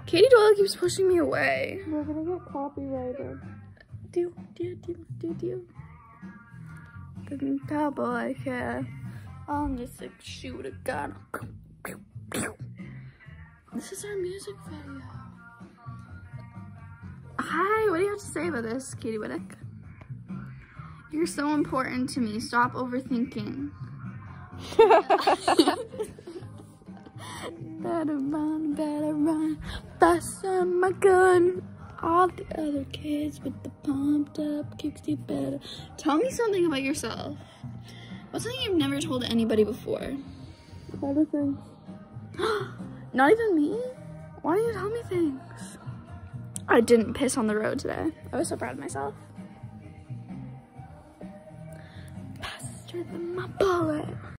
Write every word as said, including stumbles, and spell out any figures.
Katie Doyle keeps pushing me away. We're gonna get copyrighted. Do, do, do, do, do. The cowboy cat on the six shooter gun. This is our music video. Hi, what do you have to say about this, Katie Whittick? You're so important to me. Stop overthinking. Better run, better run, faster my gun. All the other kids with the pumped up kicks, you better. Tell me something about yourself. What's something you've never told anybody before? Other things. Not even me? Why do you tell me things? I didn't piss on the road today. I was so proud of myself. Faster than my bullet.